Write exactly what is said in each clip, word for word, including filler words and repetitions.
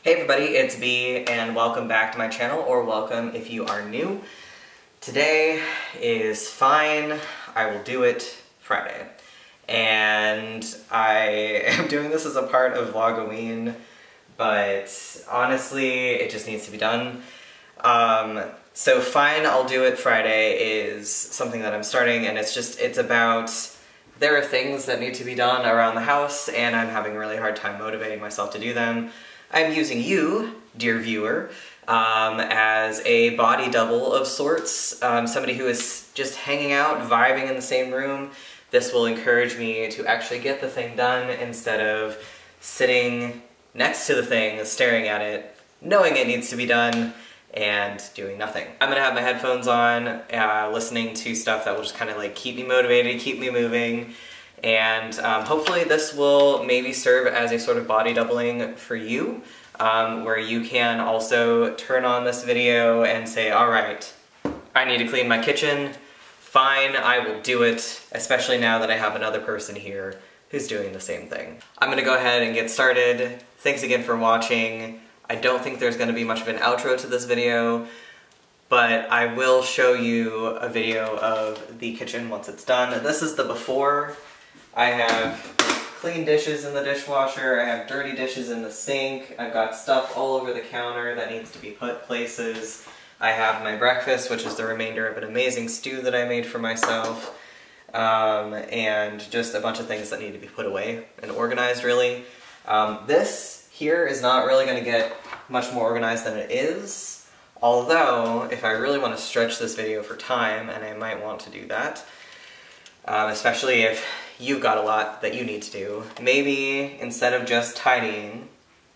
Hey everybody, it's B and welcome back to my channel, or welcome if you are new. Today is Fine, I Will Do It Friday. And I am doing this as a part of Vlogoween, but honestly, it just needs to be done. Um, so Fine, I'll Do It Friday is something that I'm starting, and it's just, it's about, there are things that need to be done around the house, and I'm having a really hard time motivating myself to do them. I'm using you, dear viewer, um, as a body double of sorts, um, somebody who is just hanging out, vibing in the same room. This will encourage me to actually get the thing done instead of sitting next to the thing, staring at it, knowing it needs to be done, and doing nothing. I'm gonna have my headphones on, uh, listening to stuff that will just kind of like keep me motivated, keep me moving. And um, hopefully this will maybe serve as a sort of body doubling for you, um, where you can also turn on this video and say, all right, I need to clean my kitchen. Fine, I will do it, especially now that I have another person here who's doing the same thing. I'm gonna go ahead and get started. Thanks again for watching. I don't think there's gonna be much of an outro to this video, but I will show you a video of the kitchen once it's done. This is the before. I have clean dishes in the dishwasher, I have dirty dishes in the sink, I've got stuff all over the counter that needs to be put places. I have my breakfast, which is the remainder of an amazing stew that I made for myself, um, and just a bunch of things that need to be put away and organized, really. Um, this here is not really going to get much more organized than it is, although if I really want to stretch this video for time, and I might want to do that, um, especially if you've got a lot that you need to do. Maybe instead of just tidying,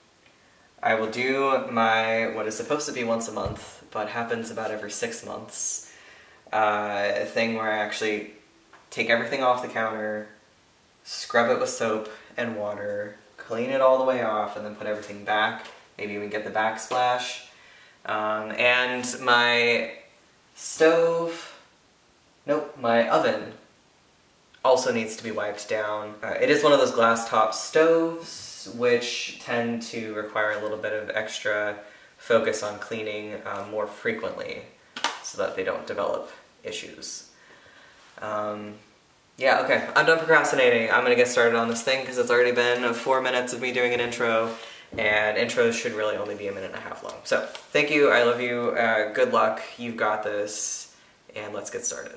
I will do my, what is supposed to be once a month, but happens about every six months, uh, thing where I actually take everything off the counter, scrub it with soap and water, clean it all the way off, and then put everything back. Maybe even get the backsplash. Um, and my stove, nope, my oven also needs to be wiped down. Uh, it is one of those glass top stoves, which tend to require a little bit of extra focus on cleaning um, more frequently so that they don't develop issues. Um, yeah, okay, I'm done procrastinating. I'm gonna get started on this thing because it's already been four minutes of me doing an intro, and intros should really only be a minute and a half long. So, thank you, I love you, uh, good luck, you've got this, and let's get started.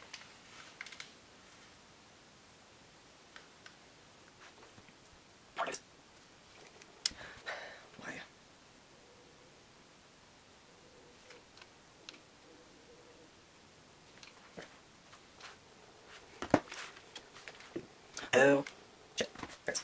Oh, shit. Thanks.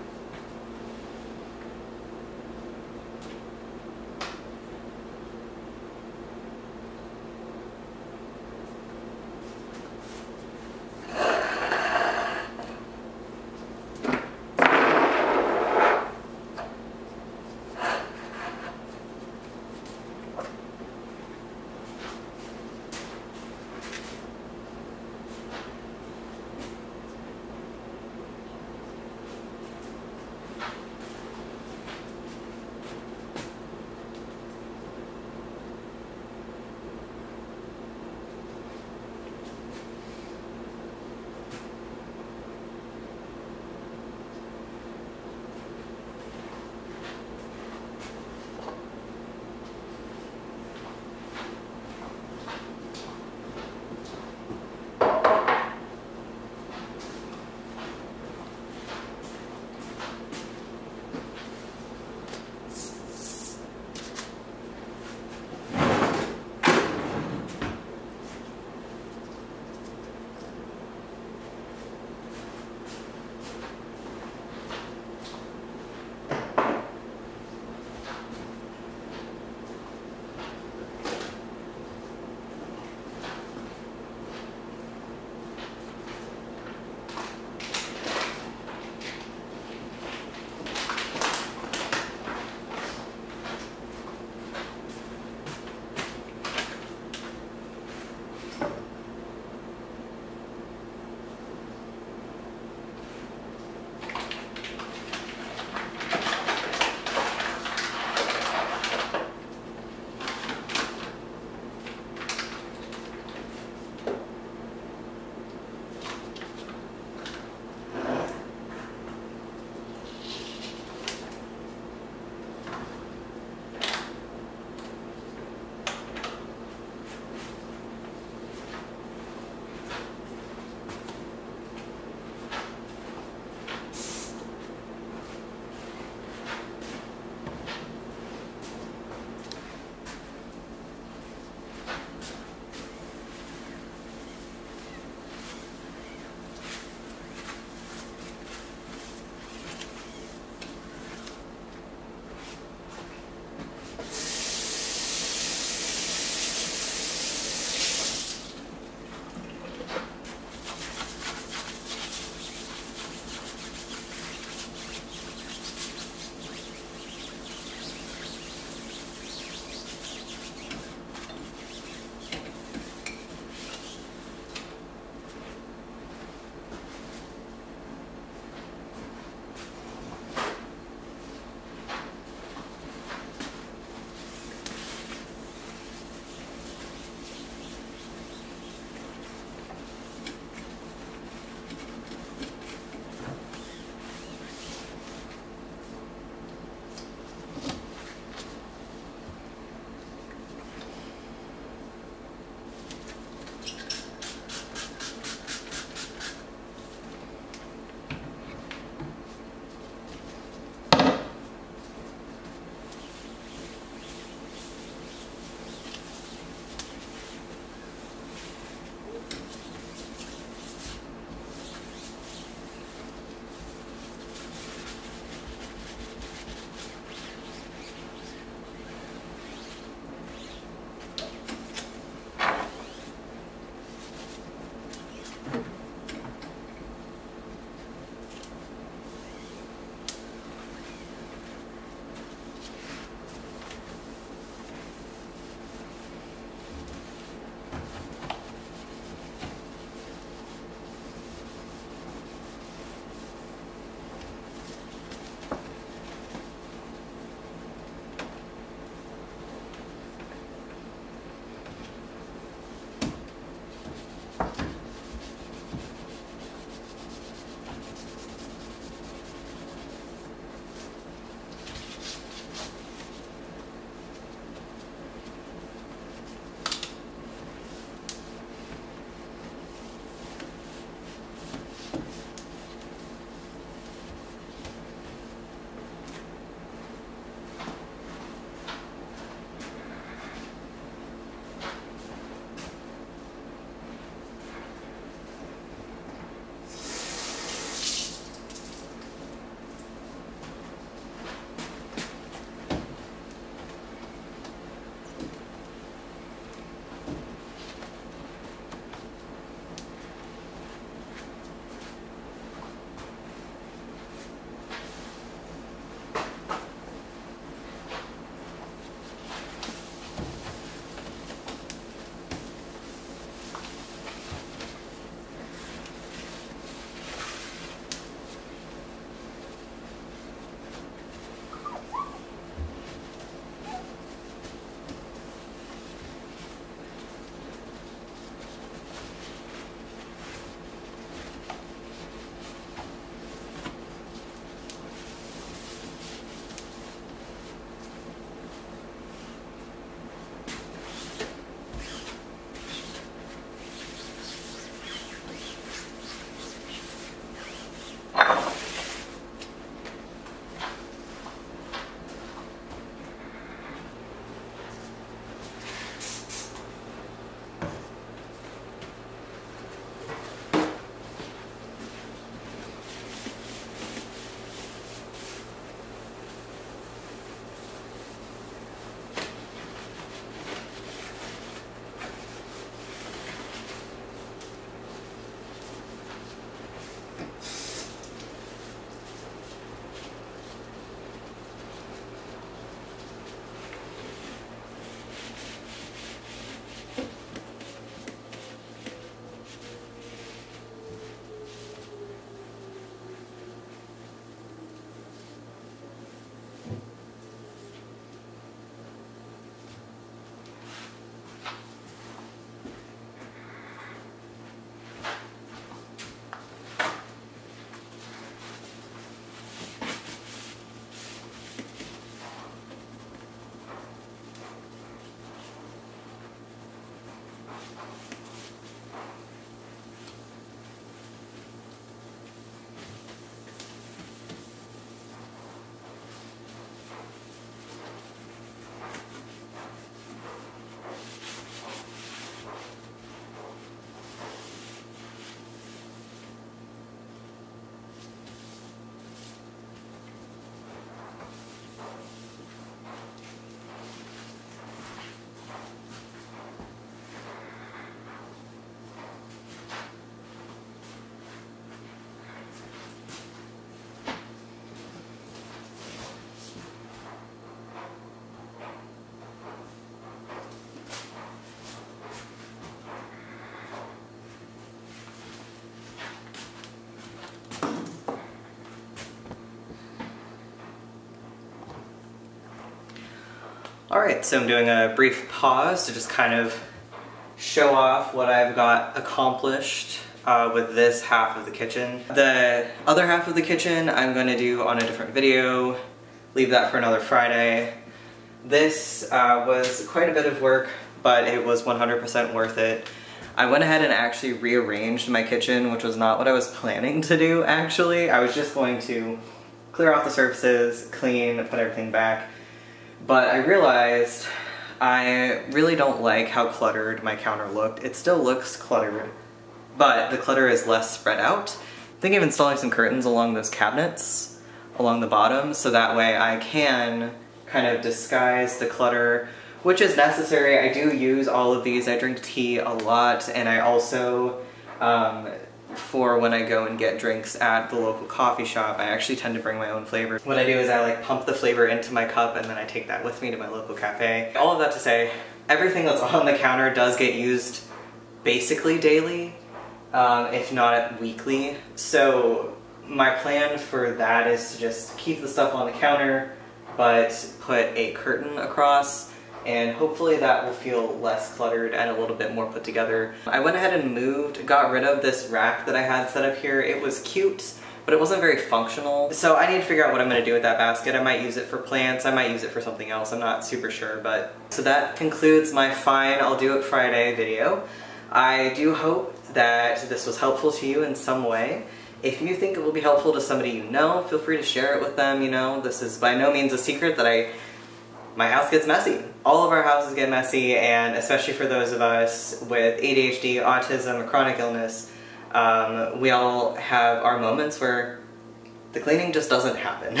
Alright, so I'm doing a brief pause to just kind of show off what I've got accomplished uh, with this half of the kitchen. The other half of the kitchen I'm going to do on a different video, leave that for another Friday. This uh, was quite a bit of work, but it was one hundred percent worth it. I went ahead and actually rearranged my kitchen, which was not what I was planning to do actually. I was just going to clear off the surfaces, clean, put everything back. But I realized I really don't like how cluttered my counter looked. It still looks cluttered, but the clutter is less spread out. I'm thinking of installing some curtains along those cabinets, along the bottom, so that way I can kind of disguise the clutter, which is necessary. I do use all of these. I drink tea a lot, and I also, um, for when I go and get drinks at the local coffee shop, I actually tend to bring my own flavor. What I do is I like pump the flavor into my cup and then I take that with me to my local cafe. All of that to say, everything that's on the counter does get used basically daily, um, if not weekly. So my plan for that is to just keep the stuff on the counter, but put a curtain across, and hopefully that will feel less cluttered and a little bit more put together. I went ahead and moved, got rid of this rack that I had set up here. It was cute, but it wasn't very functional. So I need to figure out what I'm gonna do with that basket. I might use it for plants, I might use it for something else, I'm not super sure, but... So that concludes my Fine, I'll Do It Friday video. I do hope that this was helpful to you in some way. If you think it will be helpful to somebody you know, feel free to share it with them, you know. This is by no means a secret that I... my house gets messy. All of our houses get messy, and especially for those of us with A D H D, autism, or chronic illness, um, we all have our moments where the cleaning just doesn't happen.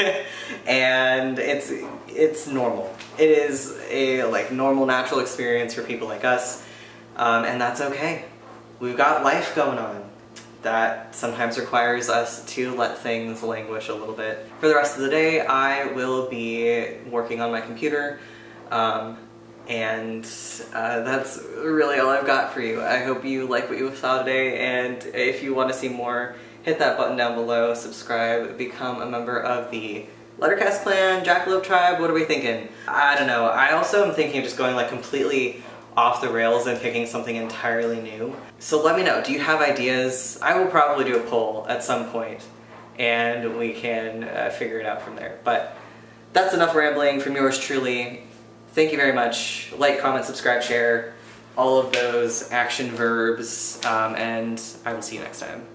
And it's it's normal. It is a like normal, natural experience for people like us, um, and that's okay. We've got life going on that sometimes requires us to let things languish a little bit. For the rest of the day, I will be working on my computer, um, and uh, that's really all I've got for you. I hope you like what you saw today, and if you want to see more, hit that button down below, subscribe, become a member of the Lettercast Clan, Jackalope Tribe. What are we thinking? I don't know. I also am thinking of just going like completely off the rails and picking something entirely new. So let me know, do you have ideas? I will probably do a poll at some point and we can uh, figure it out from there. But that's enough rambling from yours truly. Thank you very much. Like, comment, subscribe, share, all of those action verbs, um, and I will see you next time.